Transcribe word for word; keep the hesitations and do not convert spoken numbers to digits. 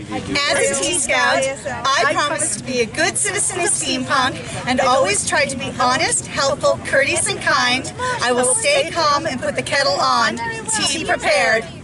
As a Tea Scout, I promise to be a good citizen of steampunk and always try to be honest, helpful, courteous, and kind. I will stay calm and put the kettle on. Tea prepared.